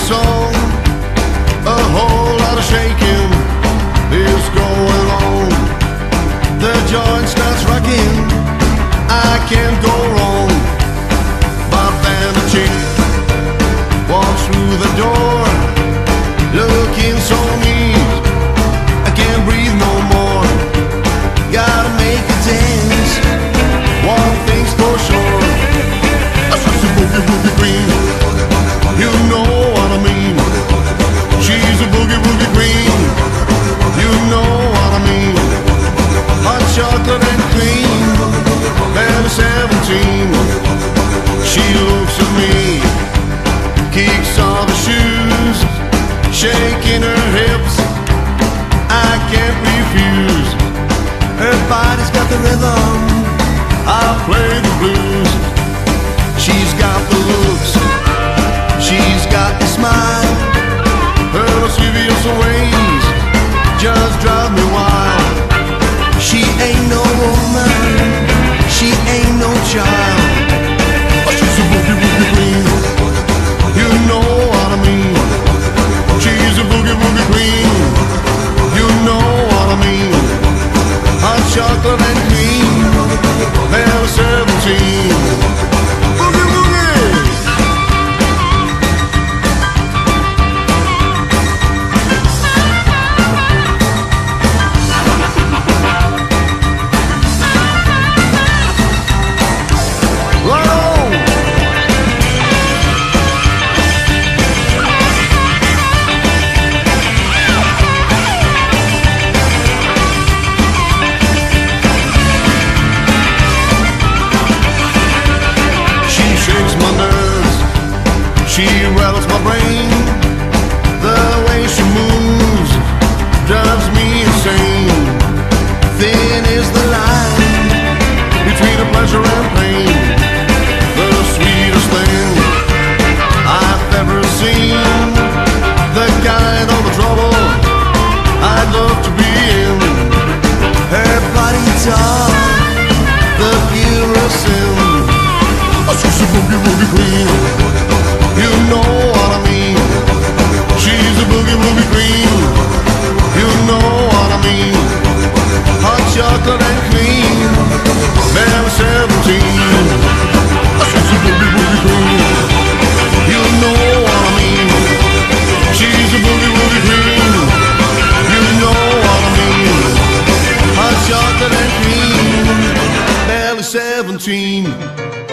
song. A whole lot of shaking is going on. The joint starts rocking, I can't go wrong. But then a chick walks through the door, looking so neat, I can't breathe no more. Gotta make a dance, one thing's for sure. She's a boogie woogie queen, you know what I mean. She's a boogie woogie queen, you know what I mean. Hot chocolate and cream, barely 17. She looks at me, kicks off her shoes, shaking her hips, I can't refuse. Her body's got the rhythm, I'll play the blues. She's got the looks, she's got the smile. Her lascivious ways just drive me wild. She ain't no woman, she ain't no child. Oh, she's a boogie woogie queen, you know what I mean. She's a boogie woogie queen, you know what I mean. Hot chocolate and cream, they're 17. Boogie woogie. Right on. She rattles my brain, the way she moves drives me insane. Thin is the line between a pleasure and pain. The sweetest thing I've ever seen, the kind of the trouble I'd love to be in. Her body talk, the purest sin. Oh, she's a boogie woogie queen, you know what I mean. She's a boogie woogie queen, you know what I mean. Hot chocolate and cream, barely 17. She's a boogie woogie queen, you know what I mean. She's a boogie woogie queen, you know what I mean. Hot chocolate and cream, barely 17.